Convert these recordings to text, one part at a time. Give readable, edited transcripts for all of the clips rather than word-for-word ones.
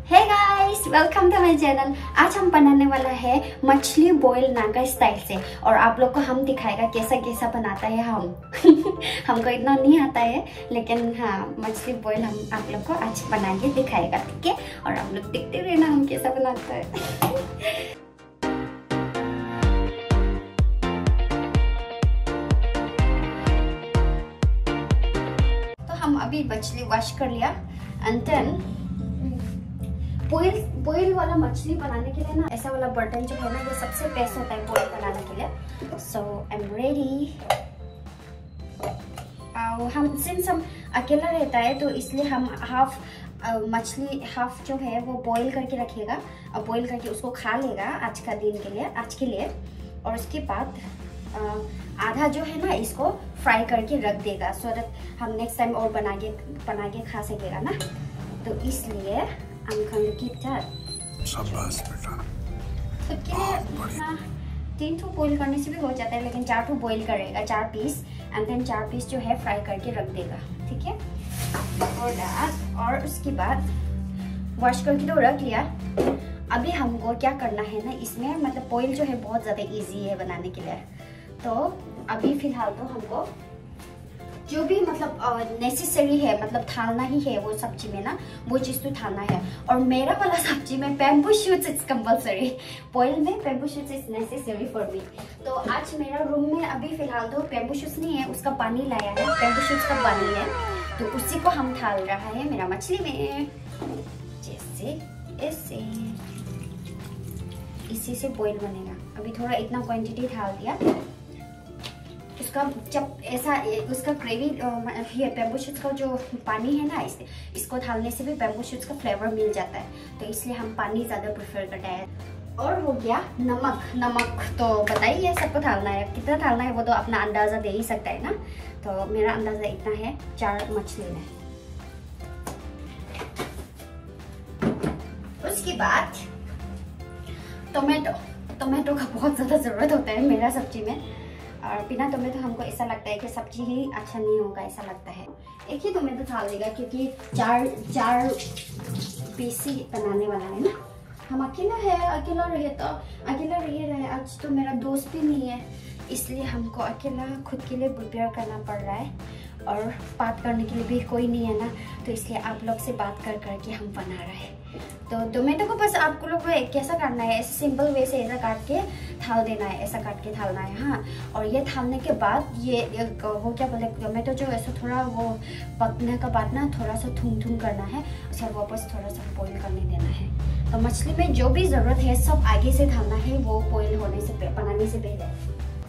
Hey guys, welcome to my channel. आज हम बनाने वाला है मछली बॉईल नागा स्टाइल से, और आप लोग को हम दिखाएगा कैसा कैसा बनाता है हम हमको इतना नहीं आता है, लेकिन हाँ मछली बॉईल हम आप लोग को आज बना के दिखाएगा, ठीक है। और आप लोग देखते रहना हम कैसा बनाता है। तो हम अभी मछली वॉश कर लिया एंड देन बॉईल वाला मछली बनाने के लिए ना ऐसा वाला बर्तन जो है ना ये सबसे बेस्ट होता है बॉईल बनाने के लिए। So I am ready. हम अकेला रहता है तो इसलिए हम हाफ मछली हाफ जो है वो बॉईल करके रखेगा और बॉईल करके उसको खा लेगा आज के लिए। और उसके बाद आधा जो है ना इसको फ्राई करके रख देगा, सो दैट हम नेक्स्ट टाइम और बना के खा सकेगा ना। तो इसलिए I'm going to keep that. शाबाश बेटा। खुद के लिए हाँ 3 ठो बॉईल करने से भी हो जाता है, लेकिन 4 ठो बॉईल करेगा, 4 पीस एंड देन 4 पीस जो है फ्राई करके रख देगा, ठीक है। और उसके बाद वॉश करके तो रख लिया। अभी हमको क्या करना है ना इसमें, मतलब बॉईल जो है बहुत ज़्यादा इजी है बनाने के लिए। तो अभी फिलहाल तो हमको जो भी मतलब नेसेसरी है, मतलब डालना ही है वो सब्जी में ना, वो चीज़ तो डालना है। और मेरा वाला सब्जी में bamboo shoots it's compulsory, boil में bamboo shoots is necessary for me. तो आज मेरा रूम में अभी फिलहाल तो बैम्बू शूट्स नहीं है, उसका पानी लाया है, बैम्बू शूट्स का पानी है, तो उसी को हम डाल रहा है मेरा मछली में, जैसे ऐसे। इसी से बॉईल बनेगा। अभी थोड़ा इतना क्वांटिटी डाल दिया, उसका जब ऐसा उसका ग्रेवी ये बैम्बू शूट्स का जो पानी है ना इसको डालने से भी बैम्बू शूट्स का फ्लेवर मिल जाता है, तो इसलिए हम पानी ज़्यादा प्रेफर करते हैं। और हो गया नमक तो बताइए सबको डालना है, कितना डालना है वो तो अपना अंदाज़ा दे ही सकता है ना। तो मेरा अंदाज़ा इतना है 4 मछली में। उसके बाद टोमेटो का बहुत ज़्यादा ज़रूरत होता है मेरा सब्जी में, और बिना टोमेटो हमको ऐसा लगता है कि सब्जी ही अच्छा नहीं होगा, ऐसा लगता है। एक ही टोमेटो डाल देगा क्योंकि चार पीस ही बनाने वाला है ना। हम अकेला रहे आज तो मेरा दोस्त भी नहीं है, इसलिए हमको अकेला खुद के लिए प्रिपेयर करना पड़ रहा है, और बात करने के लिए भी कोई नहीं है ना, तो इसलिए आप लोग से बात करके हम बना रहे हैं। तो टोमेटो को बस आपको लोग कैसा करना है, ऐसे सिंपल वे से ऐसा काट के डाल देना है, ऐसा काट के डालना है हाँ। और ये डालने के बाद ये वो क्या बोले, टोमेटो जो ऐसा थोड़ा वो पकने के बाद ना थोड़ा सा थूम करना है, उसके बाद वापस थोड़ा सा बॉईल करने देना है। तो मछली में जो भी ज़रूरत है सब आगे से डालना है, वो बॉईल होने से बनाने से पहले।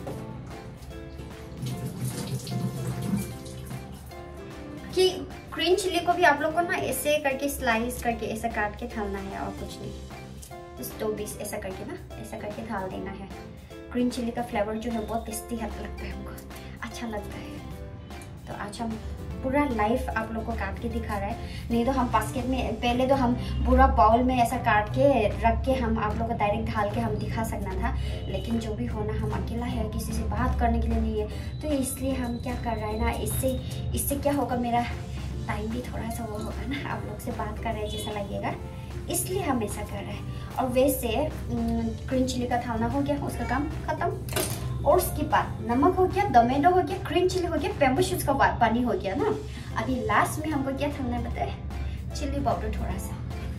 कि ग्रीन चिली को भी आप लोग को ना ऐसे करके स्लाइस करके ऐसा काट के डालना है, और कुछ नहीं, बस 2 पीस ऐसा करके ना ऐसा करके डाल देना है। ग्रीन चिली का फ्लेवर जो है बहुत टेस्टी लगता है, हमको अच्छा लगता है। तो आज हम पूरा लाइव आप लोग को काट के दिखा रहा है, नहीं तो हम बास्केट में पहले तो हम पूरा बाउल में ऐसा काट के रख के हम आप लोग को डायरेक्ट ढाल के हम दिखा सकना था, लेकिन जो भी होना, हम अकेला है, किसी से बात करने के लिए नहीं है, तो इसलिए हम क्या कर रहे हैं ना, इससे क्या होगा, मेरा टाइम भी थोड़ा सा वो होगा ना, आप लोग से बात कर रहे हैं जैसा लगेगा, इसलिए हम ऐसा कर रहे हैं। और वैसे ग्रीन चिली का डालना हो गया, उसका काम खत्म। और उसके बाद नमक हो गया, टोमेटो हो गया, ग्रीन चिली हो गया, बैम्बू शूट्स का पानी हो गया ना। अभी लास्ट में हमको क्या डालना है बताए, चिली पाउडर थोड़ा सा,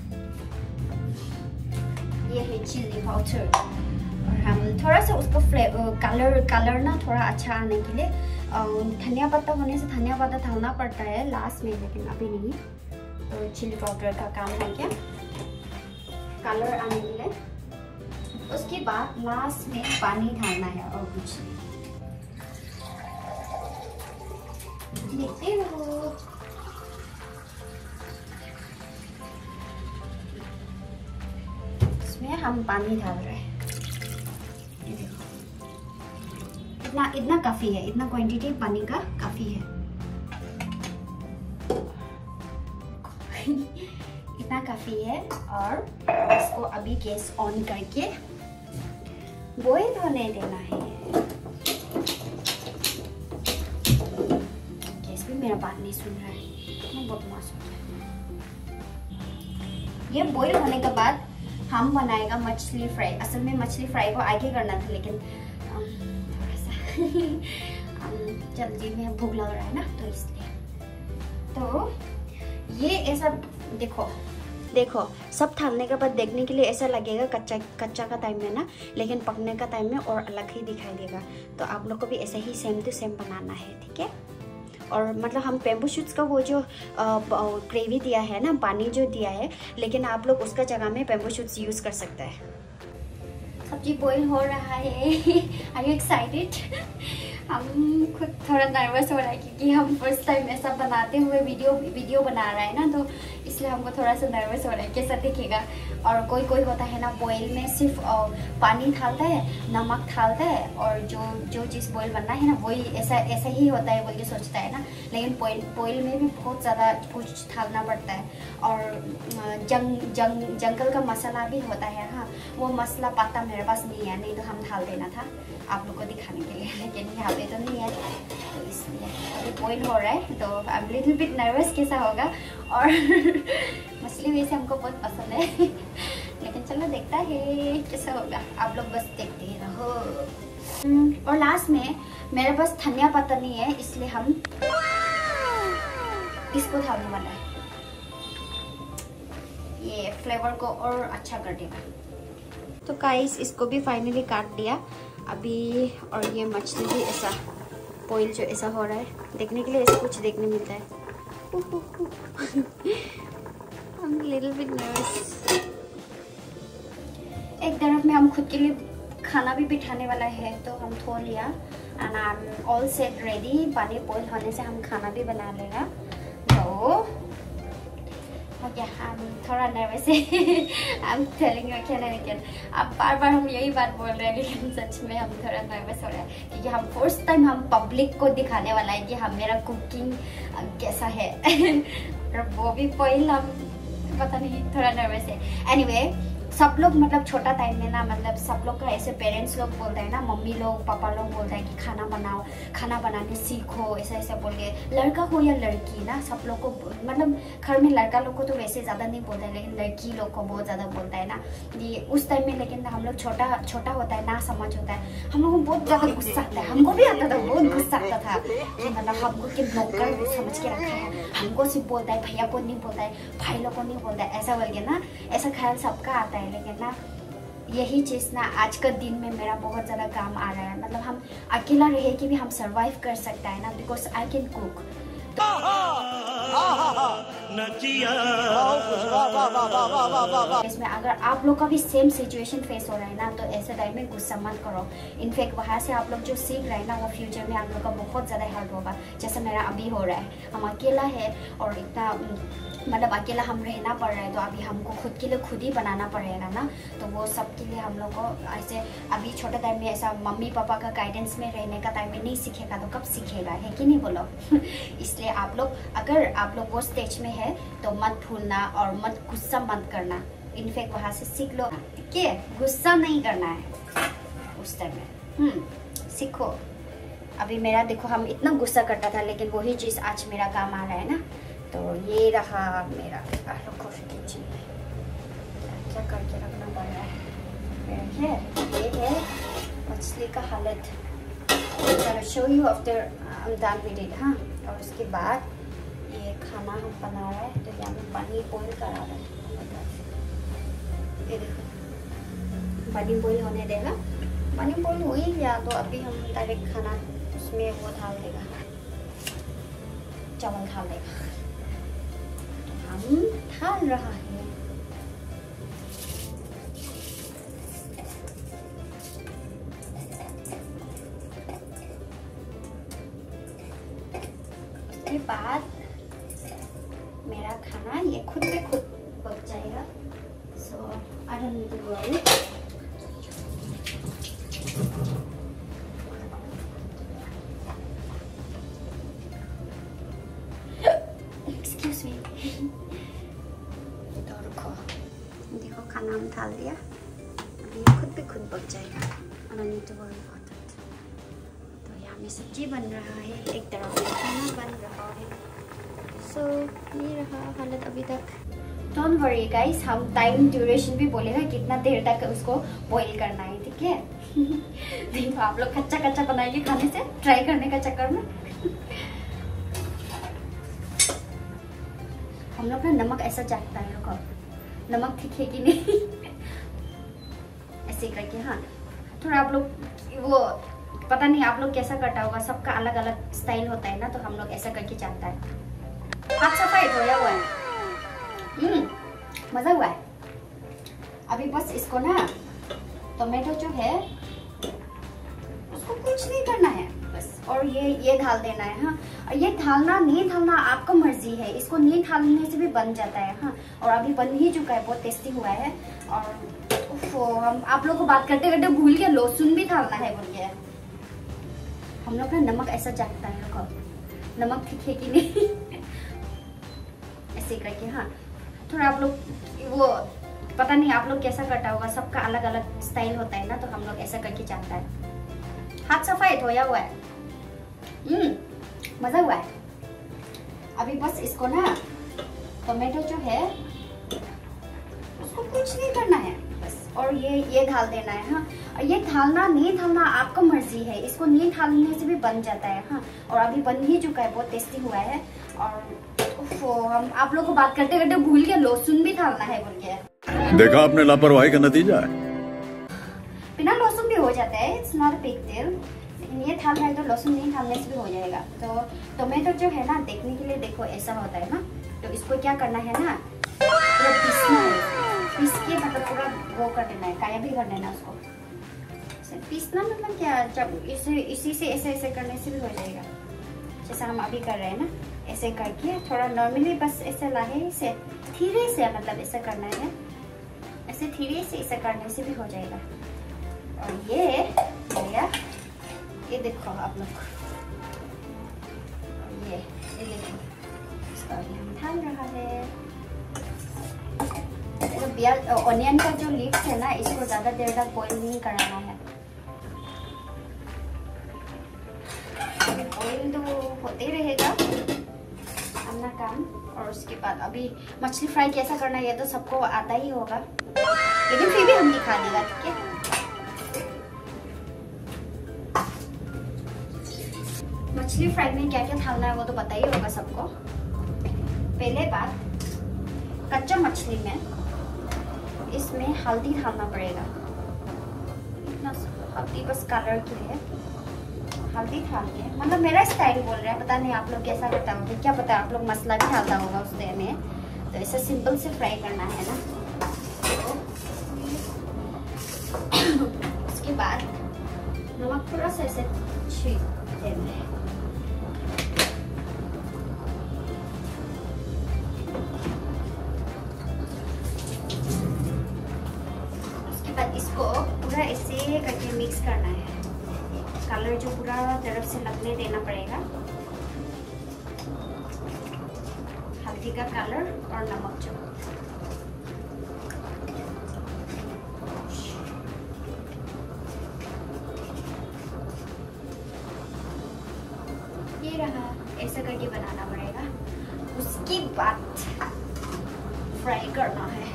ये है चिली पाउडर। और हम थोड़ा सा उसको कलर ना थोड़ा अच्छा आने के लिए धनिया पत्ता होने से धनिया पत्ता डालना पड़ता है लास्ट में, लेकिन अभी नहीं। तो चिली पाउडर का काम हो गया कलर आने के लिए। उसके बाद लास्ट में पानी डालना है, और कुछ नहीं। देखते हो इसमें हम पानी डाल रहे हैं, ये देखो इतना काफी है, इतना क्वांटिटी पानी का काफी है इतना काफी है। और इसको अभी गैस ऑन करके बॉईल होने देना है। गैस भी मेरा बात नहीं सुन रहा है, मैं बदमाश हो गया। ये बॉईल होने के बाद हम बनाएगा मछली फ्राई। असल में मछली फ्राई को आगे करना था, लेकिन थोड़ा सा जल्दी में भूख लग रहा है ना, तो इसलिए। तो ये ऐसा देखो सब ढालने के बाद देखने के लिए ऐसा लगेगा कच्चा का टाइम में ना, लेकिन पकने का टाइम में और अलग ही दिखाई देगा। तो आप लोग को भी ऐसे ही सेम टू सेम बनाना है, ठीक है। और मतलब हम बेम्बू शूट्स का वो जो ग्रेवी दिया है ना, पानी जो दिया है, लेकिन आप लोग उसका जगह में बेम्बू शूट्स यूज कर सकते हैं। सब्जी बॉईल हो रहा है। Are you excited? हम खुद थोड़ा नर्वस हो रहा है क्योंकि हम फर्स्ट टाइम ऐसा बनाते हुए वीडियो बना रहा है ना, तो इसलिए हमको थोड़ा सा नर्वस हो रहा है कैसा दिखेगा। और कोई होता है ना बॉईल में सिर्फ पानी डालता है, नमक डालता है, और जो चीज़ बॉईल बनना है ना वही ऐसा ही होता है बोल के सोचता है ना, लेकिन बॉईल में भी बहुत ज़्यादा कुछ डालना पड़ता है। और जंगल का मसाला भी होता है। हाँ, वो मसाला पता मेरे पास नहीं है, नहीं तो हम डाल देना था आप लोग को दिखाने के लिए, लेकिन यहाँ पे तो नहीं है, तो इसलिए अभी बॉईल हो रहा है। तो I am little bit nervous कैसा होगा। और मछली वैसे हमको बहुत पसंद है, लेकिन चलो देखता है कैसा होगा। आप लोग बस देखते ही रहो। और लास्ट में मेरे पास धनिया पत्ता नहीं है, इसलिए हम इसको डालने वाला है। ये फ्लेवर को और अच्छा कर देगा। तो गाइस इसको भी फाइनली काट दिया अभी। और ये मछली भी ऐसा बॉईल जो ऐसा हो रहा है, देखने के लिए ऐसा कुछ देखने मिलता है। I'm a little bit nervous। एक तरफ में हम खुद के लिए खाना भी बिठाने वाला है, तो हम धो लिया and I am all set ready. पानी बॉईल होने से हम खाना भी बना लेगा। तो हम थोड़ा नर्वस है। I am telling you again and again. अब बार हम यही बात बोल रहे हैं, लेकिन सच में हम थोड़ा नर्वस हो रहे हैं क्योंकि हम फर्स्ट टाइम हम पब्लिक को दिखाने वाला है कि हम मेरा कुकिंग कैसा है। और वो भी पहले हम पता नहीं, थोड़ा नर्वस है। एनीवे, सब लोग मतलब छोटा टाइम में ना, मतलब सब लोग का ऐसे पेरेंट्स लोग बोलते हैं ना, मम्मी लोग पापा लोग बोलते हैं कि खाना बनाओ, खाना बनाने सीखो, ऐसा बोल के। लड़का हो या लड़की ना, सब लोग को मतलब घर में लड़का लोग को तो वैसे ज़्यादा नहीं बोलते हैं, लेकिन लड़की लोग को बहुत ज़्यादा बोलता है ना ये उस टाइम में। लेकिन हम लोग छोटा होता है ना, समझ होता है, हम लोग को बहुत ज़्यादा गुस्सा आता है। हमको भी आता था, बहुत गुस्सा आता था कि मतलब हमको कि नौकर समझ के रखा है, हमको सिर्फ बोलता है, भैया को नहीं बोलता है, भाई लोग को नहीं बोलता है, ऐसा बोल के ना, ऐसा ख्याल सबका आता है। लेकिन ना यही चीज़ ना आज का दिन में मेरा बहुत ज़्यादा काम आ रहा है। मतलब हम अकेला रहे कि भी हम सरवाइव कर सकता है ना, बिकॉज आई कैन कुक। इसमें अगर आप लोग का भी सेम सिचुएशन फेस हो रहा है ना, तो ऐसे टाइम में गुस्सा मत करो। इनफैक्ट वहाँ से आप लोग जो सीख रहे हैं ना, वो फ्यूचर में आप लोग का बहुत ज़्यादा हेल्प होगा। जैसे मेरा अभी हो रहा है, हम अकेला है और इतना मतलब अकेला हम रहना पड़ रहा है, तो अभी हमको खुद के लिए खुद ही बनाना पड़ेगा ना। तो वो सब के लिए हम लोग को ऐसे अभी छोटे टाइम में ऐसा मम्मी पापा का गाइडेंस में रहने का टाइम में नहीं सीखेगा तो कब सीखेगा, है कि नहीं बोलो। इसलिए आप लोग अगर आप लोग वो स्टेज में है तो मत भूलना और मत गुस्सा मत करना। इनफैक्ट वहाँ से सीख लो, ठीक है, गुस्सा नहीं करना है उस टाइम में। सीखो। अभी मेरा देखो, हम इतना गुस्सा करता था, लेकिन वही चीज़ आज मेरा काम आ रहा है ना। तो ये रहा मेरा कॉफी किचन। क्या करके रखना पड़ रहा है। ये है मछली का हालत। चलो show you after done with it. हाँ, और उसके बाद ये खाना हम बना रहे हैं, तो यहाँ में पानी बॉईल करा रहे हैं। ये देखो पानी बॉईल होने देगा। पानी बॉईल हुई या तो अभी हम डायरेक्ट खाना उसमें वो डाल देगा, चावल डाल देगा। हम डाल रहा है। उसके बाद मेरा खाना ये खुद से खुद पक जाएगा। So I don't need to worry. Excuse me. देखो खाना हम डाल दिया, अभी खुद भी खुद पक जाएगा। I don't need to worry about it। तो यहाँ में सब्जी बन रहा है, एक तरफ में खाना बन रहा है। सो ये रहा हालत अभी तक। डोंट वरी गाइस, हम टाइम ड्यूरेशन भी बोलेगा कितना देर तक उसको बॉईल करना है, ठीक है। देखो आप लोग कच्चा कच्चा बनाएंगे खाने से, ट्राई करने का चक्कर में। हम लोग ना नमक ऐसा चाहता है, रुको नमक ठीक है कि नहीं। ऐसे करके, हाँ थोड़ा आप लोग वो पता नहीं आप लोग कैसा करता होगा, सबका अलग अलग स्टाइल होता है ना, तो हम लोग ऐसा करके चाहता है। हाथ सफाई धोया हुआ है, मजा हुआ है। अभी बस इसको ना टोमेटो जो है उसको कुछ नहीं करना है बस, और ये डाल देना है। हाँ, और ये डालना नहीं डालना आपका मर्जी है, इसको नहीं डालने से भी बन जाता है। हाँ, और अभी बन ही चुका है, बहुत टेस्टी हुआ है। और हम आप लोग को बात करते करते भूल गए लहसुन भी डालना है बोल गया। हम लोग ना नमक ऐसा चाहता है, रुको नमक ठीक है कि नहीं। ऐसे करके, हाँ थोड़ा आप लोग वो पता नहीं आप लोग कैसा करता होगा, सबका अलग अलग स्टाइल होता है ना, तो हम लोग ऐसा करके चाहता है। हाथ सफाई धोया हुआ है, मजा हुआ है। अभी बस इसको ना टोमेटो जो है उसको कुछ नहीं करना है बस, और ये डाल देना है। हाँ, और ये डालना नहीं डालना आपका मर्जी है, इसको नहीं डालने से भी बन जाता है। हाँ, और अभी बन ही चुका है, बहुत टेस्टी हुआ है। और हम आप लोग को बात करते करते भूल गए लहसुन भी डालना है बोल गया। देखा आपने लापरवाही का नतीजा है। बिना लहसुन भी हो जाता है, it's not a big deal. लेकिन ये डालना है तो लहसुन नहीं डालने से भी हो जाएगा। तो टोमेटो जो है ना देखने के लिए देखो ऐसा होता है ना, तो इसको क्या करना है ना पूरा पीसना है, पीस के मतलब पूरा वो कर देना है, काया भी कर देना उसको। पीसना मतलब क्या, जब इसी से ऐसे ऐसे करने से भी हो जाएगा, जैसा हम अभी कर रहे हैं ना, ऐसे करके थोड़ा नॉर्मली बस ऐसे लाहे से धीरे से मतलब ऐसा करना है, ऐसे धीरे से ऐसा करने से भी हो जाएगा। और ये देखो आप लोग, ये देखो इसका हम डाल रहा है। तो प्याज ऑनियन का जो लीव्स है ना, इसको ज्यादा देर तक बॉईल नहीं कराना है, बॉईल तो होते रहेगा अपना काम। और उसके बाद अभी मछली फ्राई कैसा करना है ये तो सबको आता ही होगा, लेकिन फिर भी हम दिखा देगा, ठीक है। मछली फ्राई में क्या क्या डालना है वो तो पता ही होगा सबको। पहले बात, कच्चा मछली में इसमें हल्दी डालना पड़ेगा, इतना हल्दी बस कलर के लिए हल्दी डाल के, मतलब मेरा स्टाइल बोल रहा है, पता नहीं आप लोग कैसा करता होगा, क्या पता आप लोग मसाला भी डालता होगा उस दे में। तो ऐसे सिंपल से फ्राई करना है ना। उसके बाद नमक थोड़ा सा ऐसे छीट देना है। उसके बाद इसको पूरा ऐसे करके मिक्स करना है, कलर जो पूरा तरफ से लगने देना पड़ेगा, हल्दी का कलर और नमक जो। ये रहा, ऐसा करके बनाना पड़ेगा। उसके बाद फ्राई करना है।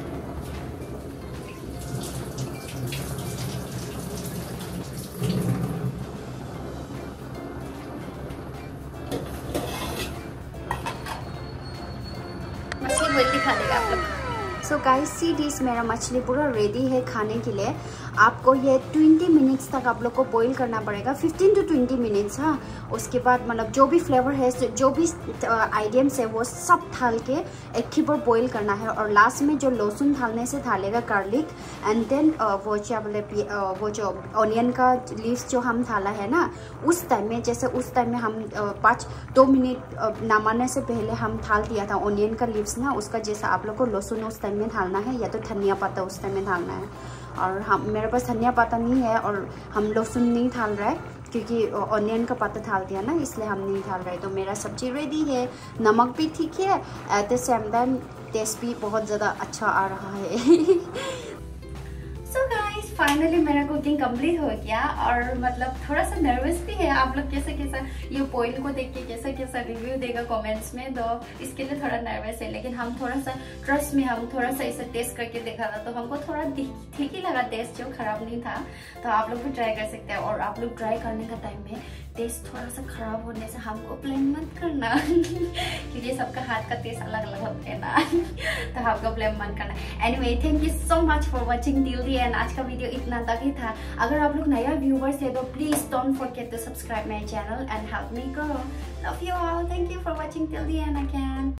दिखा देगा आप लोग। सो गाइस सी दिस, मेरा मछली पूरा रेडी है खाने के लिए। आपको ये 20 मिनट्स तक आप लोग को बॉईल करना पड़ेगा, 15 to 20 मिनट्स। हाँ, उसके बाद मतलब जो भी फ्लेवर है, जो भी आइटम्स है वो सब डाल के एक ही बार बॉईल करना है। और लास्ट में जो लहसुन डालने से डालेगा गार्लिक, एंड देन वो क्या बोले वो जो ऑनियन का लीव्स जो हम डाला है ना, उस टाइम में जैसे उस टाइम में हम 2 मिनट नमाने से पहले हम डाल दिया था ऑनियन का लीव्स ना, उसका जैसा आप लोग को लहसुन उस टाइम में डालना है, या तो धनिया पत्ता उस टाइम में डालना है। और हम मेरे पास धनिया पत्ता नहीं है और हम लहसुन नहीं डाल रहा है, क्योंकि ऑनियन का पत्ता डाल दिया ना, इसलिए हम नहीं डाल रहे। तो मेरा सब्जी रेडी है, नमक भी ठीक है, at the same time taste भी बहुत ज़्यादा अच्छा आ रहा है। सो गाइस फाइनली मेरा कुकिंग कंप्लीट हो गया और मतलब थोड़ा सा नर्वस भी है। आप लोग कैसा कैसा ये पॉइंट को देख के कैसा कैसा रिव्यू देगा कमेंट्स में, तो इसके लिए थोड़ा नर्वस है। लेकिन हम थोड़ा सा ट्रस्ट में हम थोड़ा सा इसे टेस्ट करके देखा था, तो हमको थोड़ा ठीक ही लगा, टेस्ट जो खराब नहीं था। तो आप लोग भी ट्राई कर सकते हैं, और आप लोग ट्राई करने का टाइम में टेस्ट थोड़ा सा खराब होने से हमको ब्लेम मत करना क्योंकि सबका हाथ का टेस्ट अलग अलग होता है ना तो हमको ब्लेम मत करना। Anyway, thank you so much for watching till the end. आज का वीडियो इतना तक ही था। अगर आप लोग नया व्यूवर्स है तो please don't forget to subscribe my channel and help me grow. Love you all, thank you for watching till the end again.